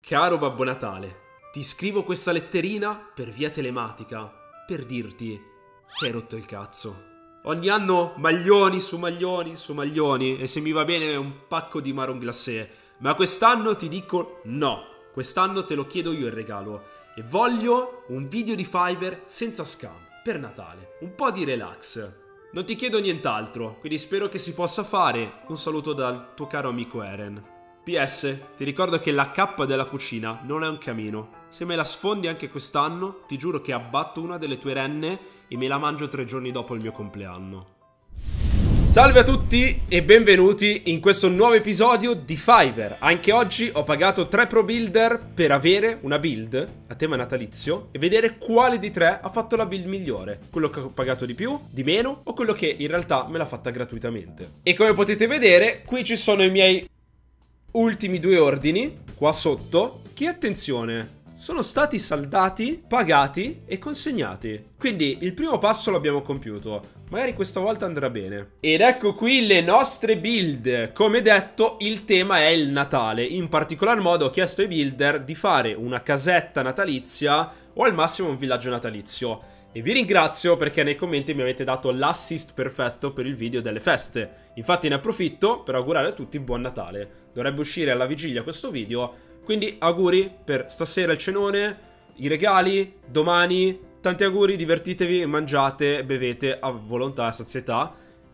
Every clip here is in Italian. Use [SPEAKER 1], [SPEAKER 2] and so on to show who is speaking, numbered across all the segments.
[SPEAKER 1] Caro Babbo Natale, ti scrivo questa letterina per via telematica per dirti che hai rotto il cazzo. Ogni anno maglioni su maglioni su maglioni e se mi va bene un pacco di marron glacé, ma quest'anno ti dico no. Quest'anno te lo chiedo io il regalo e voglio un video di Fiverr senza scam per Natale, un po' di relax. Non ti chiedo nient'altro, quindi spero che si possa fare. Un saluto dal tuo caro amico Eren. PS, ti ricordo che la cappa della cucina non è un camino. Se me la sfondi anche quest'anno, ti giuro che abbatto una delle tue renne e me la mangio 3 giorni dopo il mio compleanno. Salve a tutti e benvenuti in questo nuovo episodio di Fiverr. Anche oggi ho pagato 3 pro builder per avere una build a tema natalizio e vedere quale di 3 ha fatto la build migliore. Quello che ho pagato di più, di meno o quello che in realtà me l'ha fatta gratuitamente. E come potete vedere, qui ci sono i miei ultimi 2 ordini qua sotto che, attenzione, sono stati saldati, pagati e consegnati. Quindi il primo passo l'abbiamo compiuto. Magari questa volta andrà bene. Ed ecco qui le nostre build. Come detto, il tema è il Natale. In particolar modo ho chiesto ai builder di fare una casetta natalizia o al massimo un villaggio natalizio. E vi ringrazio perché nei commenti mi avete dato l'assist perfetto per il video delle feste. Infatti ne approfitto per augurare a tutti buon Natale. Dovrebbe uscire alla vigilia questo video, quindi auguri per stasera il cenone, i regali, domani. Tanti auguri, divertitevi, mangiate, bevete a volontà e a sazietà.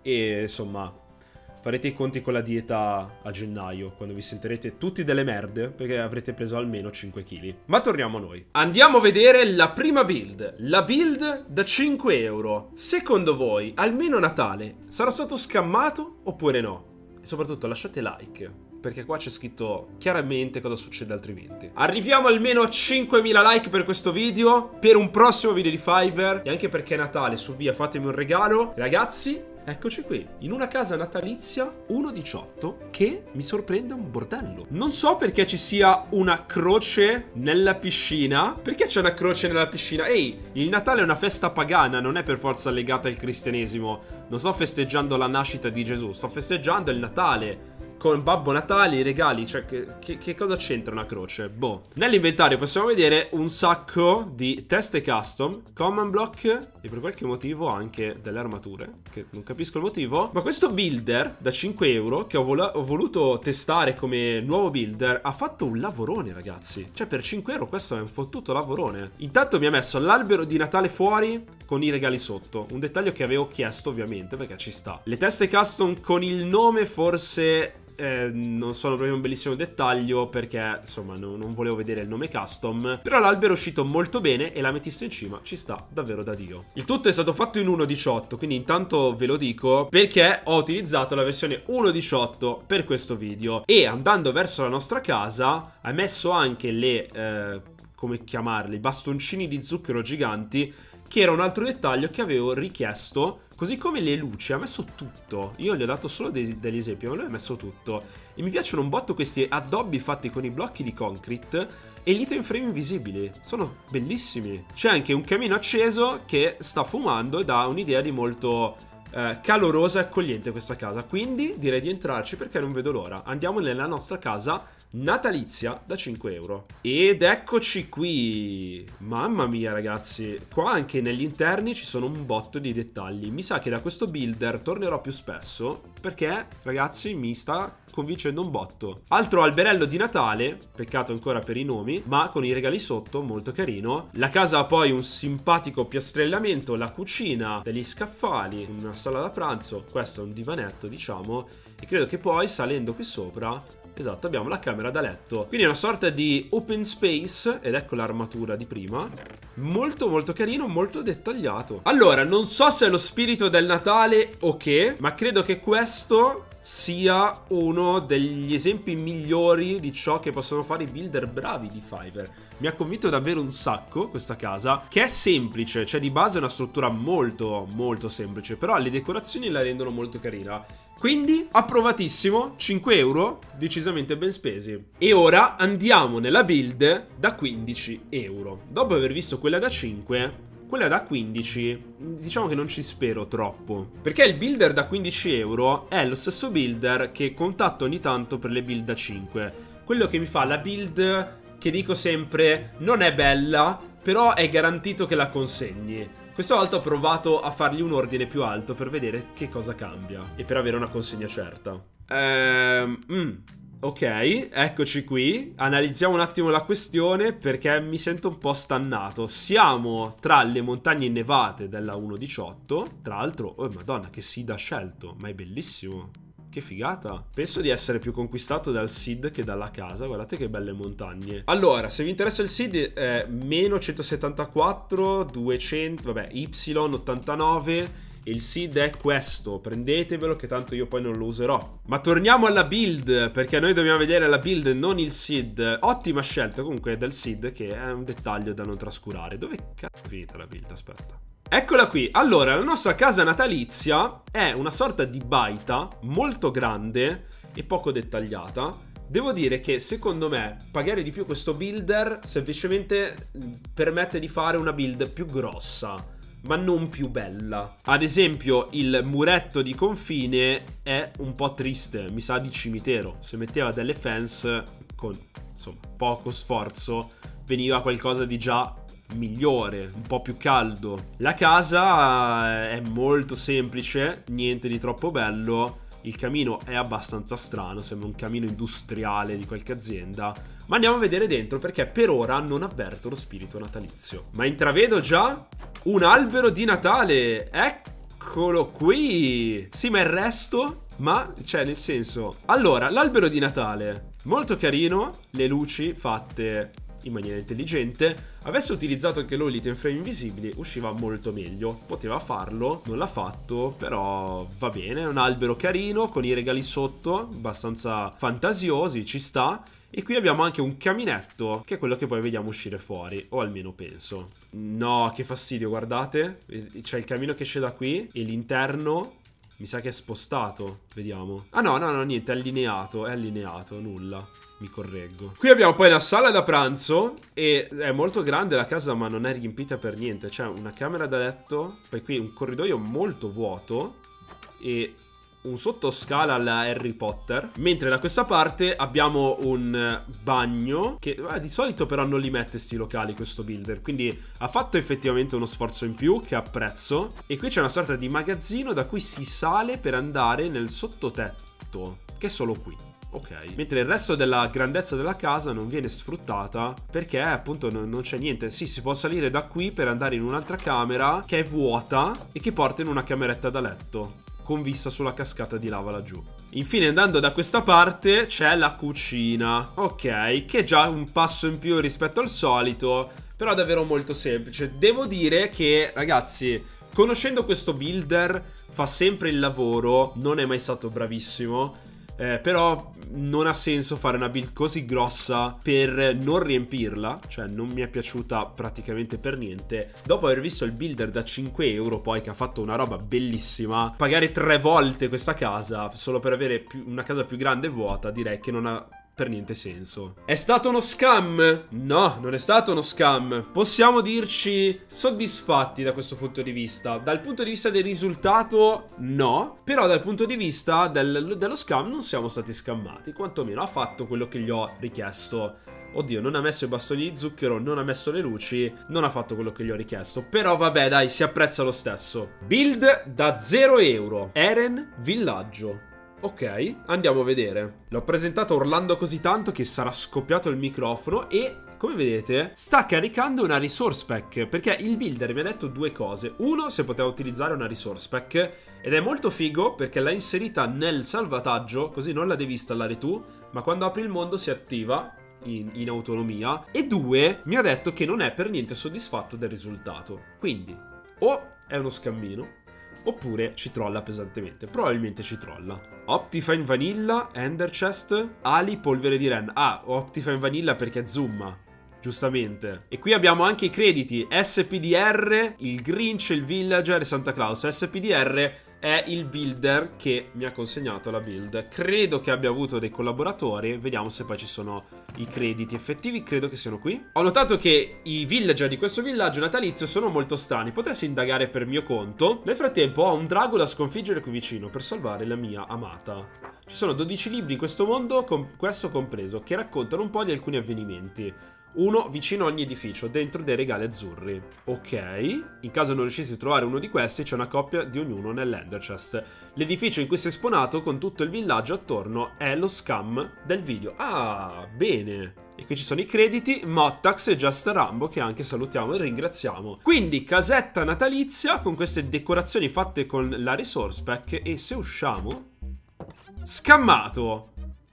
[SPEAKER 1] E insomma, farete i conti con la dieta a gennaio, quando vi sentirete tutti delle merde, perché avrete preso almeno 5 kg. Ma torniamo a noi. Andiamo a vedere la prima build. La build da 5 euro. Secondo voi, almeno Natale, sarà stato scammato oppure no? E soprattutto lasciate like, perché qua c'è scritto chiaramente cosa succede altrimenti. Arriviamo almeno a 5.000 like per questo video, per un prossimo video di Fiverr. E anche perché è Natale, su via, fatemi un regalo. Ragazzi, eccoci qui, in una casa natalizia 1.18 che mi sorprende un bordello. Non so perché ci sia una croce nella piscina. Perché c'è una croce nella piscina? Ehi, il Natale è una festa pagana, non è per forza legata al cristianesimo. Non sto festeggiando la nascita di Gesù, sto festeggiando il Natale con Babbo Natale, i regali. Cioè, che cosa c'entra una croce? Boh. Nell'inventario possiamo vedere un sacco di teste custom, command block e per qualche motivo anche delle armature, che non capisco il motivo. Ma questo builder da 5 euro che ho voluto testare come nuovo builder ha fatto un lavorone, ragazzi. Cioè, per 5 euro questo è un fottuto lavorone. Intanto mi ha messo l'albero di Natale fuori con i regali sotto, un dettaglio che avevo chiesto ovviamente perché ci sta. Le teste custom con il nome forse non sono proprio un bellissimo dettaglio, perché insomma non volevo vedere il nome custom. Però l'albero è uscito molto bene e l'ametista in cima ci sta davvero da Dio. Il tutto è stato fatto in 1.18, quindi intanto ve lo dico perché ho utilizzato la versione 1.18 per questo video. E andando verso la nostra casa ha messo anche le come chiamarli, bastoncini di zucchero giganti, che era un altro dettaglio che avevo richiesto. Così come le luci, ha messo tutto. Io gli ho dato solo degli esempi, ma lui ha messo tutto. E mi piacciono un botto questi addobbi fatti con i blocchi di concrete e gli item frame invisibili. Sono bellissimi. C'è anche un camino acceso che sta fumando e dà un'idea di molto calorosa e accogliente questa casa. Quindi direi di entrarci perché non vedo l'ora. Andiamo nella nostra casa natalizia da 5 euro. Ed eccoci qui. Mamma mia, ragazzi, qua anche negli interni ci sono un botto di dettagli. Mi sa che da questo builder tornerò più spesso perché, ragazzi, mi sta convincendo un botto. Altro alberello di Natale, peccato ancora per i nomi, ma con i regali sotto, molto carino. La casa ha poi un simpatico piastrellamento, la cucina, degli scaffali, una sala da pranzo, questo è un divanetto, diciamo, e credo che poi salendo qui sopra, esatto, abbiamo la camera da letto. Quindi è una sorta di open space. Ed ecco l'armatura di prima. Molto molto carino, molto dettagliato. Allora, non so se è lo spirito del Natale o che, ma credo che questo sia uno degli esempi migliori di ciò che possono fare i builder bravi di Fiverr. Mi ha convinto davvero un sacco questa casa, che è semplice, cioè di base è una struttura molto molto semplice, però le decorazioni la rendono molto carina. Quindi approvatissimo, 5 euro, decisamente ben spesi. E ora andiamo nella build da 15 euro. Dopo aver visto quella da 5, quella da 15, diciamo che non ci spero troppo, perché il builder da 15 euro è lo stesso builder che contatto ogni tanto per le build da 5. Quello che mi fa la build che dico sempre non è bella, però è garantito che la consegni. Questa volta ho provato a fargli un ordine più alto per vedere che cosa cambia e per avere una consegna certa. Ok, eccoci qui. Analizziamo un attimo la questione perché mi sento un po' stannato. Siamo tra le montagne innevate della 1.18. Tra l'altro, oh madonna, che seed ha scelto. Ma è bellissimo. Che figata. Penso di essere più conquistato dal seed che dalla casa. Guardate che belle montagne. Allora, se vi interessa il seed è meno 174, 200, vabbè, Y89. Il seed è questo, prendetevelo che tanto io poi non lo userò. Ma torniamo alla build, perché noi dobbiamo vedere la build, non il seed. Ottima scelta comunque del seed, che è un dettaglio da non trascurare. Dove cazzo è finita la build? Aspetta. Eccola qui. Allora, la nostra casa natalizia è una sorta di baita molto grande e poco dettagliata. Devo dire che secondo me pagare di più questo builder semplicemente permette di fare una build più grossa, ma non più bella. Ad esempio il muretto di confine è un po' triste, mi sa di cimitero. Se metteva delle fence con insomma poco sforzo veniva qualcosa di già migliore, un po' più caldo. La casa è molto semplice, niente di troppo bello. Il camino è abbastanza strano, sembra un camino industriale di qualche azienda. Ma andiamo a vedere dentro perché per ora non avverto lo spirito natalizio. Ma intravedo già un albero di Natale. Eccolo qui. Sì, ma il resto? Ma, cioè, nel senso... Allora, l'albero di Natale, molto carino. Le luci fatte in maniera intelligente. Avesse utilizzato anche lui l'item frame invisibili usciva molto meglio. Poteva farlo, non l'ha fatto, però va bene. È un albero carino con i regali sotto, abbastanza fantasiosi, ci sta. E qui abbiamo anche un caminetto, che è quello che poi vediamo uscire fuori, o almeno penso. No, che fastidio, guardate. C'è il camino che esce da qui e l'interno mi sa che è spostato. Vediamo. Ah no, niente, è allineato, nulla. Mi correggo. Qui abbiamo poi la sala da pranzo e è molto grande la casa ma non è riempita per niente. C'è una camera da letto, poi qui un corridoio molto vuoto e un sottoscala alla Harry Potter. Mentre da questa parte abbiamo un bagno che di solito però non li mette sti locali questo builder, quindi ha fatto effettivamente uno sforzo in più che apprezzo. E qui c'è una sorta di magazzino da cui si sale per andare nel sottotetto, che è solo qui. Ok, mentre il resto della grandezza della casa non viene sfruttata perché appunto non c'è niente. Sì, si può salire da qui per andare in un'altra camera che è vuota e che porta in una cameretta da letto con vista sulla cascata di lava laggiù. Infine, andando da questa parte c'è la cucina. Ok, che è già un passo in più rispetto al solito, però è davvero molto semplice. Devo dire che, ragazzi, conoscendo questo builder, fa sempre il lavoro, non è mai stato bravissimo. Però non ha senso fare una build così grossa per non riempirla. Cioè non mi è piaciuta praticamente per niente. Dopo aver visto il builder da 5 euro poi che ha fatto una roba bellissima, pagare 3 volte questa casa solo per avere una casa più grande e vuota, direi che non ha per niente senso. È stato uno scam? No, non è stato uno scam. Possiamo dirci soddisfatti da questo punto di vista. Dal punto di vista del risultato, no. Però dal punto di vista dello scam non siamo stati scammati. Quantomeno ha fatto quello che gli ho richiesto. Oddio, non ha messo i bastoni di zucchero, non ha messo le luci, non ha fatto quello che gli ho richiesto. Però vabbè, dai, si apprezza lo stesso. Build da 0 euro. Eren Villaggio. Ok, andiamo a vedere. L'ho presentato urlando così tanto che sarà scoppiato il microfono e, come vedete, sta caricando una resource pack, perché il builder mi ha detto due cose. Uno, se poteva utilizzare una resource pack, ed è molto figo perché l'ha inserita nel salvataggio, così non la devi installare tu, ma quando apri il mondo si attiva in autonomia. E due, mi ha detto che non è per niente soddisfatto del risultato. Quindi, o è uno scammino, oppure ci trolla pesantemente. Probabilmente ci trolla. Optifine Vanilla, Ender Chest, Ali, polvere di Ren. Ah, Optifine Vanilla perché zooma, giustamente. E qui abbiamo anche i crediti. SPDR, il Grinch, il Villager e Santa Claus. SPDR è il builder che mi ha consegnato la build. Credo che abbia avuto dei collaboratori. Vediamo se poi ci sono i crediti effettivi. Credo che siano qui. Ho notato che i villager di questo villaggio natalizio sono molto strani. Potresti indagare per mio conto. Nel frattempo ho un drago da sconfiggere qui vicino per salvare la mia amata Ci sono 12 libri in questo mondo, questo compreso, che raccontano un po' di alcuni avvenimenti. Uno vicino a ogni edificio, dentro dei regali azzurri. Ok, in caso non riuscissi a trovare uno di questi, c'è una copia di ognuno nell'Ender Chest. L'edificio in cui sei spawnato, con tutto il villaggio attorno, è lo scam del video. Ah, bene. E qui ci sono i crediti, Mottax e Just Rambo, che anche salutiamo e ringraziamo. Quindi, casetta natalizia, con queste decorazioni fatte con la resource pack. E se usciamo... Scammato!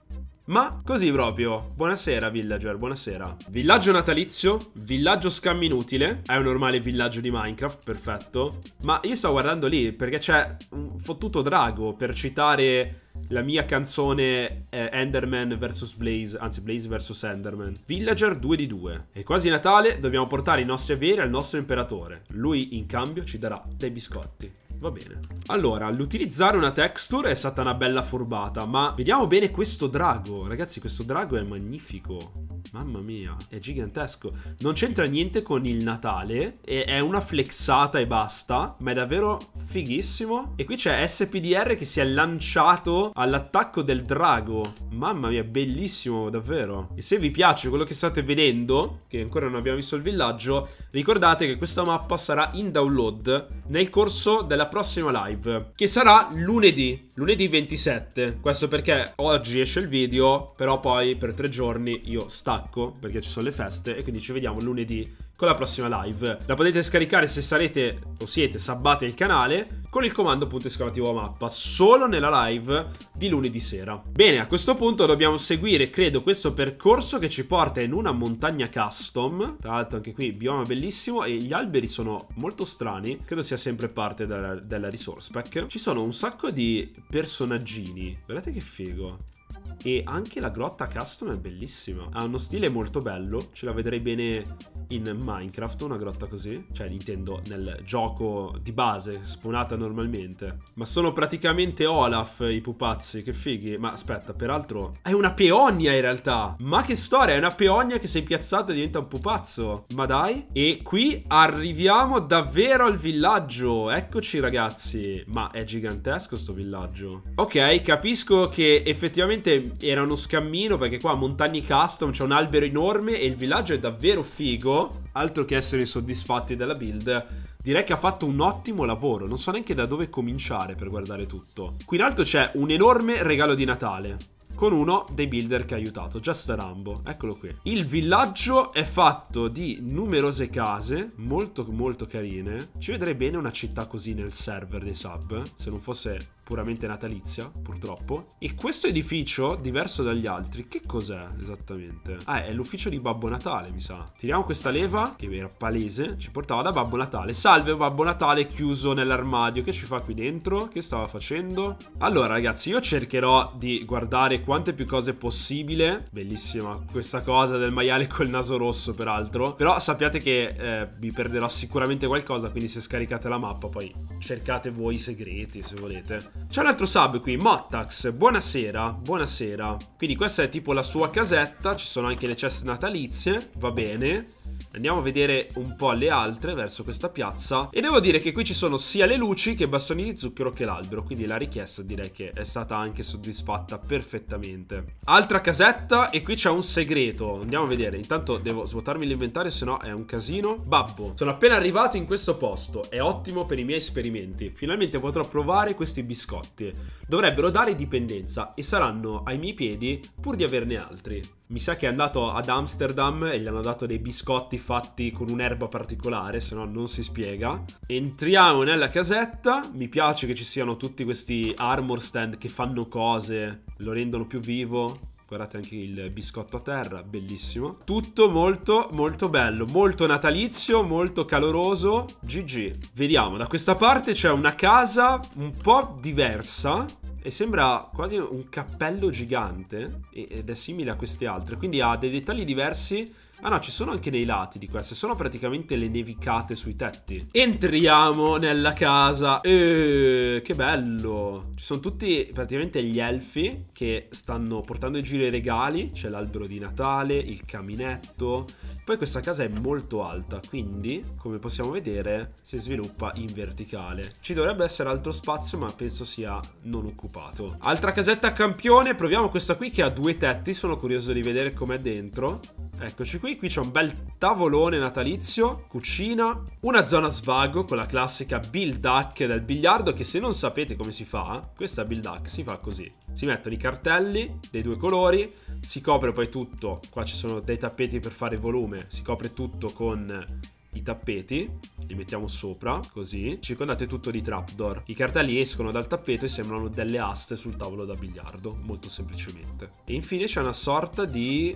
[SPEAKER 1] Ma così proprio. Buonasera villager, buonasera. Villaggio natalizio, villaggio scam inutile. È un normale villaggio di Minecraft, perfetto. Ma io sto guardando lì perché c'è un fottuto drago, per citare la mia canzone Enderman vs Blaze, anzi Blaze vs Enderman. Villager 2 di 2. È quasi Natale, dobbiamo portare i nostri averi al nostro imperatore. Lui in cambio ci darà dei biscotti. Va bene. Allora, l'utilizzare una texture è stata una bella furbata, ma vediamo bene questo drago. Ragazzi, questo drago è magnifico. Mamma mia, è gigantesco. Non c'entra niente con il Natale, è una flexata e basta, ma è davvero fighissimo. E qui c'è SPDR che si è lanciato all'attacco del drago. Mamma mia, bellissimo, davvero. E se vi piace quello che state vedendo, che ancora non abbiamo visto il villaggio, ricordate che questa mappa sarà in download nel corso della prossima live, che sarà lunedì 27. Questo perché oggi esce il video, però poi per 3 giorni io stacco perché ci sono le feste, e quindi ci vediamo lunedì con la prossima live. La potete scaricare se sarete o siete sabbati il canale con il comando !mappa solo nella live di lunedì sera. Bene, a questo punto dobbiamo seguire, credo, questo percorso che ci porta in una montagna custom. Tra l'altro anche qui bioma bellissimo e gli alberi sono molto strani. Credo sia sempre parte della resource pack. Ci sono un sacco di personaggini. Guardate che figo. E anche la grotta custom è bellissima. Ha uno stile molto bello. Ce la vedrei bene in Minecraft, una grotta così. Cioè, intendo nel gioco di base, spawnata normalmente. Ma sono praticamente Olaf i pupazzi, che fighi. Ma aspetta, peraltro è una peonia in realtà. Ma che storia, è una peonia che sei piazzata e diventa un pupazzo. Ma dai. E qui arriviamo davvero al villaggio. Eccoci ragazzi. Ma è gigantesco sto villaggio. Ok, capisco che effettivamente era uno scammino, perché qua a Montagne Custom c'è un albero enorme e il villaggio è davvero figo. Altro che essere insoddisfatti della build. Direi che ha fatto un ottimo lavoro. Non so neanche da dove cominciare per guardare tutto. Qui in alto c'è un enorme regalo di Natale con uno dei builder che ha aiutato, Just Rambo. Eccolo qui. Il villaggio è fatto di numerose case molto molto carine. Ci vedrei bene una città così nel server dei sub, se non fosse puramente natalizia, purtroppo. E questo edificio, diverso dagli altri, che cos'è esattamente? Ah, è l'ufficio di Babbo Natale, mi sa. Tiriamo questa leva, che era palese, ci portava da Babbo Natale. Salve Babbo Natale, chiuso nell'armadio. Che ci fa qui dentro? Che stava facendo? Allora ragazzi, io cercherò di guardare quante più cose possibile. Bellissima questa cosa del maiale col naso rosso, peraltro. Però sappiate che vi perderò sicuramente qualcosa, quindi se scaricate la mappa poi cercate voi i segreti se volete. C'è un altro sub qui, Mottax, buonasera, buonasera. Quindi questa è tipo la sua casetta, ci sono anche le ceste natalizie, va bene. Andiamo a vedere un po' le altre verso questa piazza. E devo dire che qui ci sono sia le luci che bastoni di zucchero che l'albero, quindi la richiesta direi che è stata anche soddisfatta perfettamente. Altra casetta e qui c'è un segreto. Andiamo a vedere, intanto devo svuotarmi l'inventario, se no è un casino. Babbo, sono appena arrivato in questo posto, è ottimo per i miei esperimenti. Finalmente potrò provare questi biscotti. Dovrebbero dare dipendenza e saranno ai miei piedi pur di averne altri. Mi sa che è andato ad Amsterdam e gli hanno dato dei biscotti fatti con un'erba particolare, se no non si spiega. Entriamo nella casetta. Mi piace che ci siano tutti questi armor stand che fanno cose, lo rendono più vivo. Guardate anche il biscotto a terra, bellissimo. Tutto molto molto bello, molto natalizio, molto caloroso. GG. Vediamo, da questa parte c'è una casa un po' diversa e sembra quasi un cappello gigante ed è simile a queste altre, quindi ha dei dettagli diversi Ah no, ci sono anche nei lati di queste. Sono praticamente le nevicate sui tetti. Entriamo nella casa. Che bello. Ci sono tutti praticamente gli elfi che stanno portando in giro i regali. C'è l'albero di Natale, il caminetto. Poi questa casa è molto alta, quindi, come possiamo vedere, si sviluppa in verticale. Ci dovrebbe essere altro spazio, ma penso sia non occupato. Altra casetta a campione. Proviamo questa qui che ha 2 tetti. Sono curioso di vedere com'è dentro. Eccoci qui, qui c'è un bel tavolone natalizio, cucina, una zona svago con la classica build duck del biliardo che, se non sapete come si fa, questa build duck si fa così. Si mettono i cartelli dei 2 colori, si copre poi tutto, qua ci sono dei tappeti per fare volume, si copre tutto con i tappeti, li mettiamo sopra, così, circondate tutto di trapdoor. I cartelli escono dal tappeto e sembrano delle aste sul tavolo da biliardo, molto semplicemente. E infine c'è una sorta di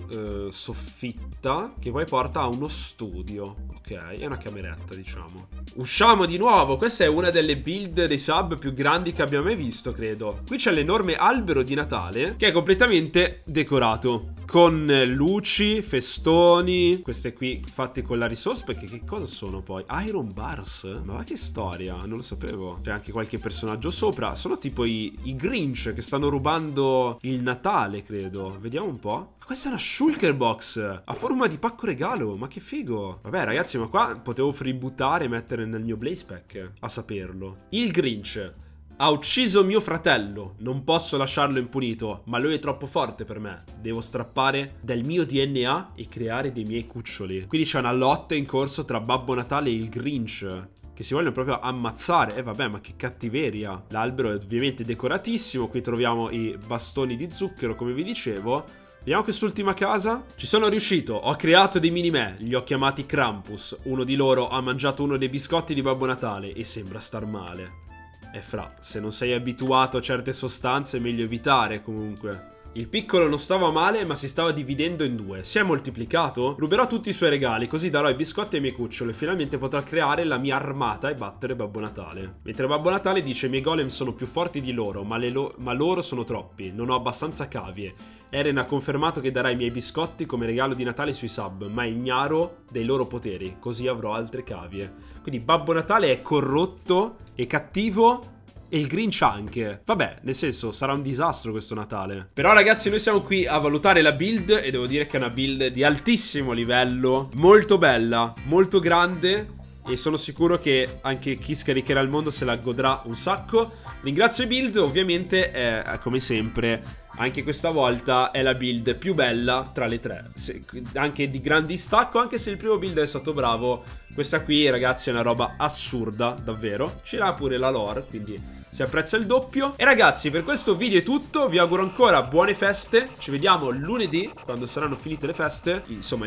[SPEAKER 1] soffitta che poi porta a uno studio, ok? È una cameretta, diciamo. Usciamo di nuovo, questa è una delle build dei sub più grandi che abbiamo mai visto, credo. Qui c'è l'enorme albero di Natale che è completamente decorato con luci, festoni, queste qui fatte con la resource, perché che cosa sono poi? Iron Bars? Ma va che storia, non lo sapevo. C'è anche qualche personaggio sopra. Sono tipo i Grinch che stanno rubando il Natale, credo. Vediamo un po'. Questa è una shulker box a forma di pacco regalo. Ma che figo. Vabbè ragazzi, ma qua potevo freebootare e mettere nel mio blaze pack, a saperlo. Il Grinch ha ucciso mio fratello, non posso lasciarlo impunito, ma lui è troppo forte per me. Devo strappare del mio DNA e creare dei miei cuccioli. Quindi c'è una lotta in corso tra Babbo Natale e il Grinch, che si vogliono proprio ammazzare. Vabbè, ma che cattiveria. L'albero è ovviamente decoratissimo. Qui troviamo i bastoni di zucchero, come vi dicevo. Vediamo quest'ultima casa. Ci sono riuscito, ho creato dei mini me, li ho chiamati Krampus. Uno di loro ha mangiato uno dei biscotti di Babbo Natale e sembra star male. E fra, se non sei abituato a certe sostanze è meglio evitare comunque. Il piccolo non stava male, ma si stava dividendo in 2. Si è moltiplicato? Ruberò tutti i suoi regali, così darò i biscotti ai miei cuccioli e finalmente potrò creare la mia armata e battere Babbo Natale. Mentre Babbo Natale dice: i miei golem sono più forti di loro, ma loro sono troppi, non ho abbastanza cavie. Eren ha confermato che darà i miei biscotti come regalo di Natale sui sub, ma è ignaro dei loro poteri, così avrò altre cavie. Quindi Babbo Natale è corrotto e cattivo, e il Grinch anche. Vabbè, nel senso, sarà un disastro questo Natale. Però ragazzi, noi siamo qui a valutare la build e devo dire che è una build di altissimo livello, molto bella, molto grande, e sono sicuro che anche chi scaricherà il mondo se la godrà un sacco. Ringrazio i build, ovviamente, come sempre, anche questa volta è la build più bella tra le 3, anche di gran distacco, anche se il primo build è stato bravo. Questa qui ragazzi è una roba assurda, davvero. C'era pure la lore, quindi si apprezza il doppio. E ragazzi, per questo video è tutto. Vi auguro ancora buone feste. Ci vediamo lunedì, quando saranno finite le feste, insomma il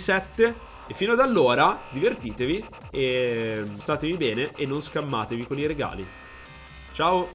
[SPEAKER 1] 27. E fino ad allora divertitevi e statevi bene e non scammatevi con i regali. Ciao!